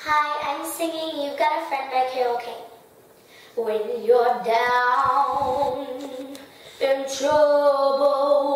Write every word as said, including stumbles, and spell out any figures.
Hi, I'm singing You've Got a Friend by Carole King. When you're down in trouble,